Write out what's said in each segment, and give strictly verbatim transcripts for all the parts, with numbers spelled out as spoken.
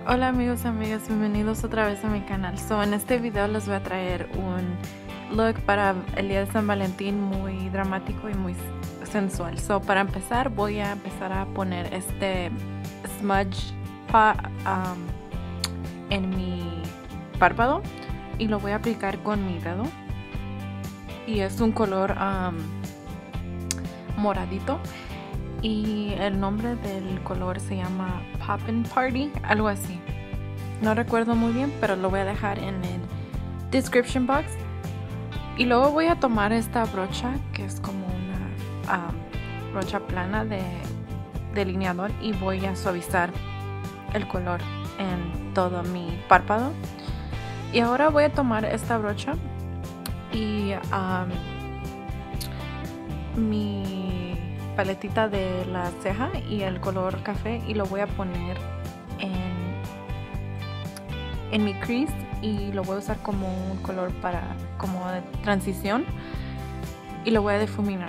Hola amigos y amigas, bienvenidos otra vez a mi canal. So, en este video les voy a traer un look para el día de San Valentín muy dramático y muy sensual. So, para empezar voy a empezar a poner este smudge pa um, en mi párpado y lo voy a aplicar con mi dedo. Y es un color um, moradito. Y el nombre del color se llama Poppin' Party, algo así. No recuerdo muy bien, pero lo voy a dejar en el description box. Y luego voy a tomar esta brocha, que es como una um, brocha plana de delineador, y voy a suavizar el color en todo mi párpado. Y ahora voy a tomar esta brocha y um, mi paletita de la ceja y el color café, y lo voy a poner en, en mi crease, y lo voy a usar como un color para como de transición, y lo voy a difuminar.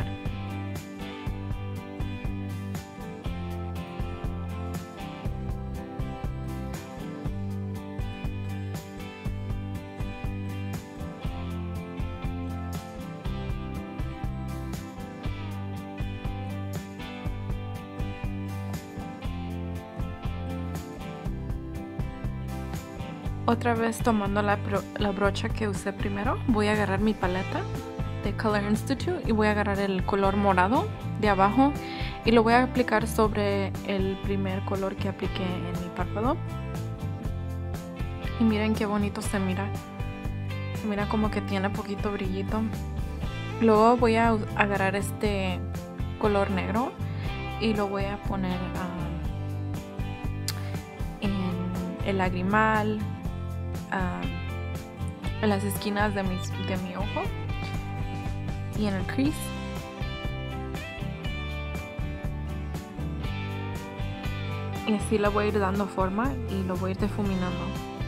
Otra vez tomando la, la brocha que usé primero, voy a agarrar mi paleta de Color Institute y voy a agarrar el color morado de abajo y lo voy a aplicar sobre el primer color que apliqué en mi párpado. Y miren qué bonito se mira. Se mira como que tiene poquito brillito. Luego voy a agarrar este color negro y lo voy a poner um, en el lagrimal, Um, en las esquinas de, mis, de mi ojo y en el crease. Y así le voy a ir dando forma y lo voy a ir difuminando.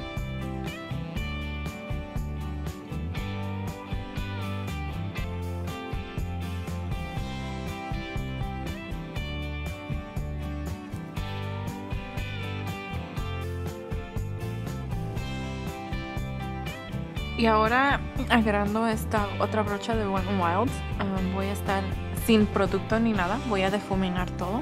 Y ahora, agarrando esta otra brocha de Wet n Wild, um, voy a estar sin producto ni nada, voy a difuminar todo.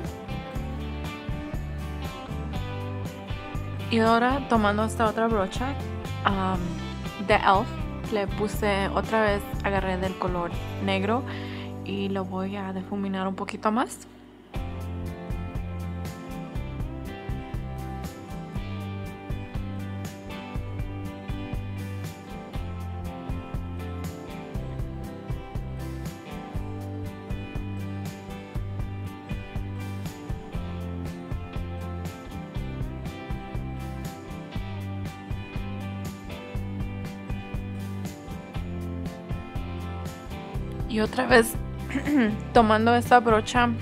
Y ahora, tomando esta otra brocha um, de e l f, le puse otra vez, agarré del color negro y lo voy a difuminar un poquito más. Y otra vez tomando esta brocha um,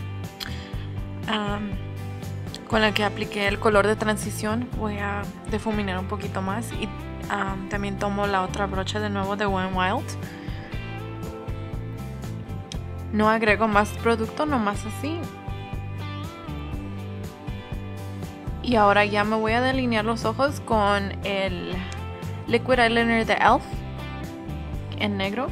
con la que apliqué el color de transición, voy a difuminar un poquito más. Y um, también tomo la otra brocha de nuevo de Wet n Wild. No agrego más producto, nomás así. Y ahora ya me voy a delinear los ojos con el Liquid Eyeliner de e l f en negro.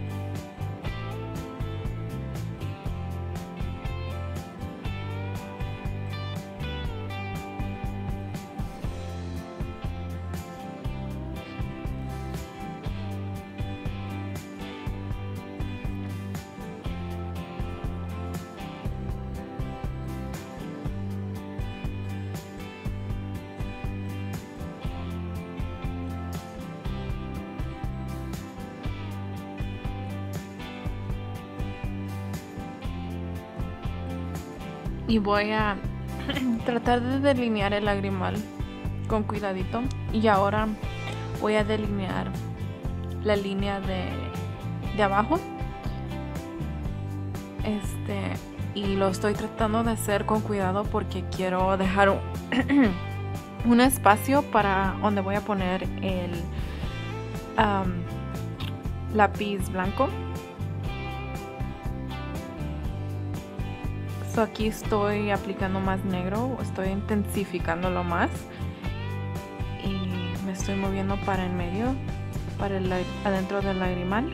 Y voy a tratar de delinear el lagrimal con cuidadito. Y ahora voy a delinear la línea de, de abajo. Este, y lo estoy tratando de hacer con cuidado porque quiero dejar un, un espacio para donde voy a poner el um, lápiz blanco. So aquí estoy aplicando más negro, estoy intensificándolo más. me estoy moviendo para en medio, para el adentro del lagrimal.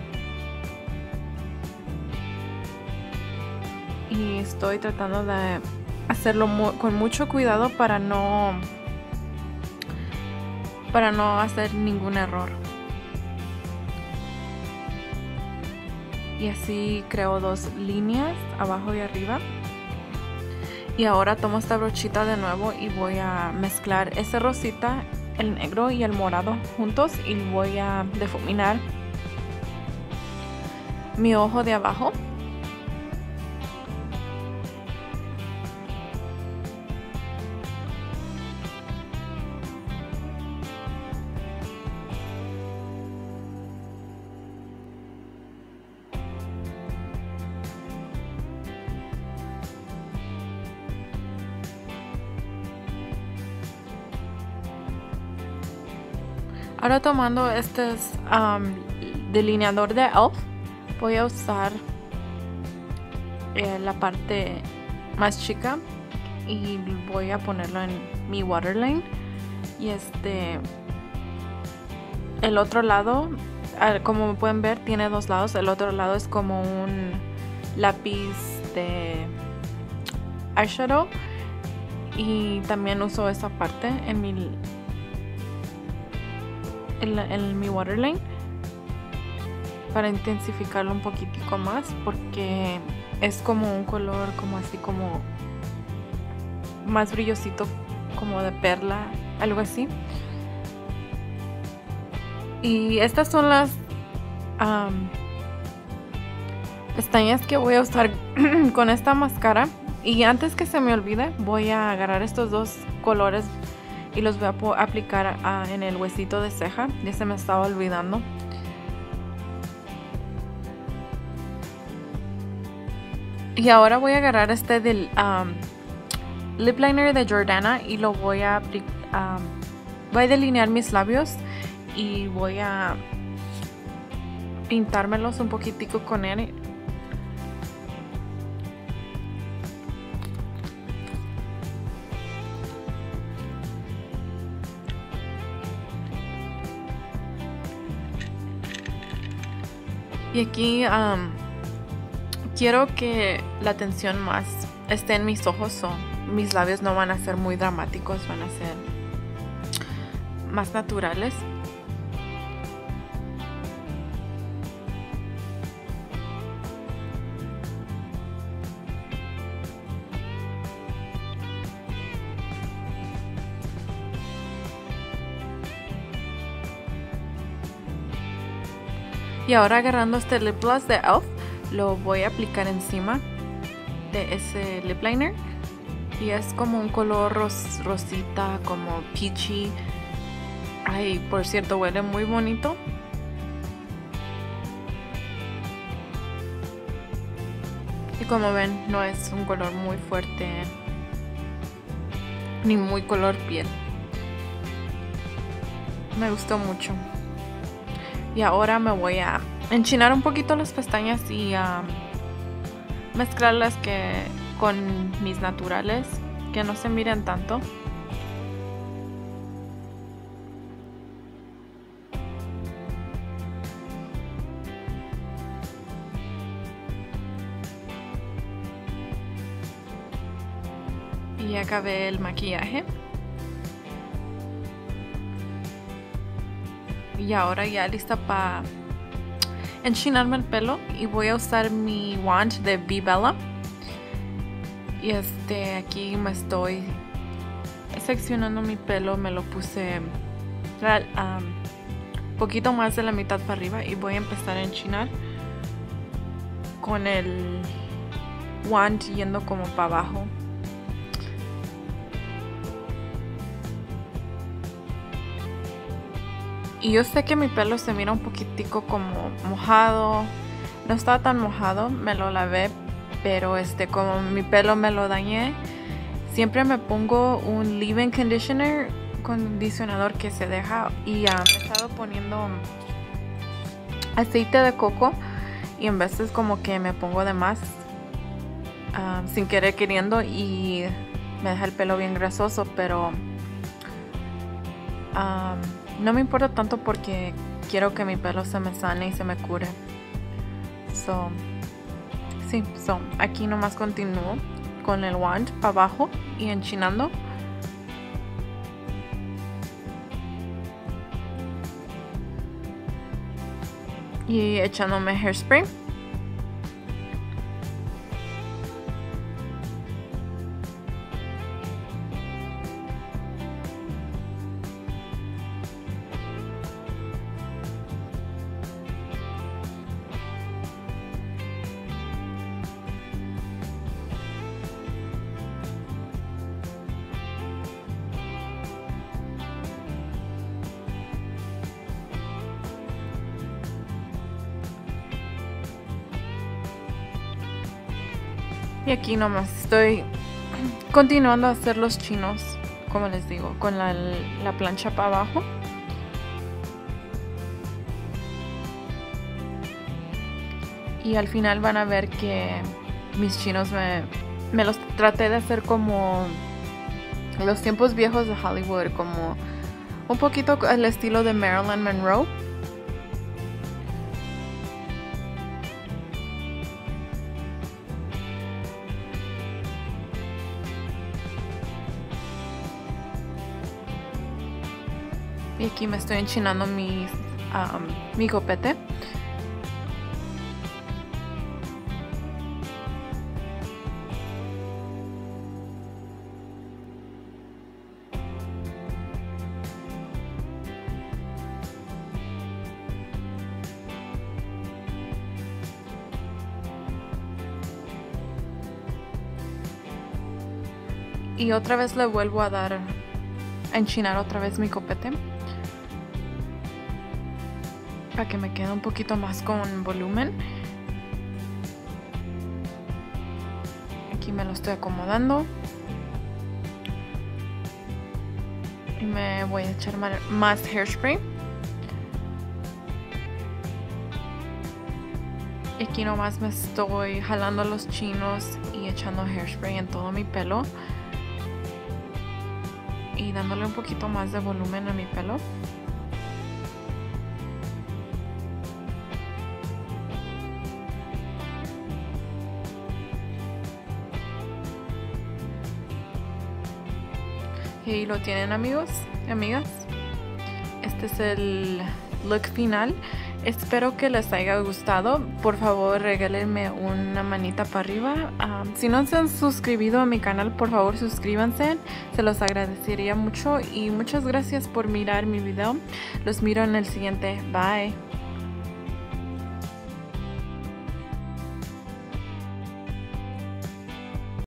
Y estoy tratando de hacerlo mu con mucho cuidado para no para no hacer ningún error. Y así creo dos líneas, abajo y arriba. Y ahora tomo esta brochita de nuevo y voy a mezclar ese rosita, el negro y el morado juntos, y voy a difuminar mi ojo de abajo. Ahora tomando este um, delineador de e l f, voy a usar eh, la parte más chica y voy a ponerlo en mi waterline. Y este, el otro lado, como pueden ver, tiene dos lados. El otro lado es como un lápiz de eyeshadow, y también uso esa parte en mi En, en mi waterline para intensificarlo un poquitico más, porque es como un color como así como más brillosito, como de perla, algo así. Y estas son las um, pestañas que voy a usar con esta máscara. Y antes que se me olvide, voy a agarrar estos dos colores y los voy a aplicar uh, en el huesito de ceja. Ya se me estaba olvidando. Y ahora voy a agarrar este del um, lip liner de Jordana y lo voy a um, voy a delinear mis labios y voy a pintármelos un poquitico con él. Y aquí um, quiero que la atención más esté en mis ojos, so mis labios no van a ser muy dramáticos, van a ser más naturales. Y ahora agarrando este lip gloss de e l f, lo voy a aplicar encima de ese lip liner. Y es como un color ros rosita, como peachy. Ay, por cierto, huele muy bonito. Y como ven, no es un color muy fuerte ni muy color piel. Me gustó mucho. Y ahora me voy a enchinar un poquito las pestañas y um, mezclarlas que, con mis naturales, que no se miren tanto. Y ya acabé el maquillaje. Y ahora ya lista para enchinarme el pelo, y voy a usar mi wand de Be Bella. Y este, aquí me estoy seccionando mi pelo, me lo puse un um, poquito más de la mitad para arriba, y voy a empezar a enchinar con el wand yendo como para abajo. Y yo sé que mi pelo se mira un poquitico como mojado. No está tan mojado, me lo lavé, pero este, como mi pelo me lo dañé, siempre me pongo un leave-in conditioner, condicionador que se deja, y uh, me he estado poniendo aceite de coco, y en veces como que me pongo de más uh, sin querer queriendo, y me deja el pelo bien grasoso, pero Um, no me importa tanto porque quiero que mi pelo se me sane y se me cure. So, sí, so, aquí nomás continúo con el wand para abajo y enchinando. Y echándome hairspray. Y aquí nomás estoy continuando a hacer los chinos, como les digo, con la, la plancha para abajo. Y al final van a ver que mis chinos me, me los traté de hacer como los tiempos viejos de Hollywood, como un poquito al estilo de Marilyn Monroe. Y aquí me estoy enchinando mi, um, mi copete. Y otra vez le vuelvo a dar a enchinar otra vez mi copete para que me quede un poquito más con volumen. Aquí me lo estoy acomodando y me voy a echar más hairspray. Y aquí nomás me estoy jalando los chinos y echando hairspray en todo mi pelo y dándole un poquito más de volumen a mi pelo. Y ahí lo tienen, amigos y amigas. Este es el look final. Espero que les haya gustado. Por favor, regálenme una manita para arriba. Um, si no se han suscrito a mi canal, por favor suscríbanse. Se los agradecería mucho. Y muchas gracias por mirar mi video. Los miro en el siguiente. Bye.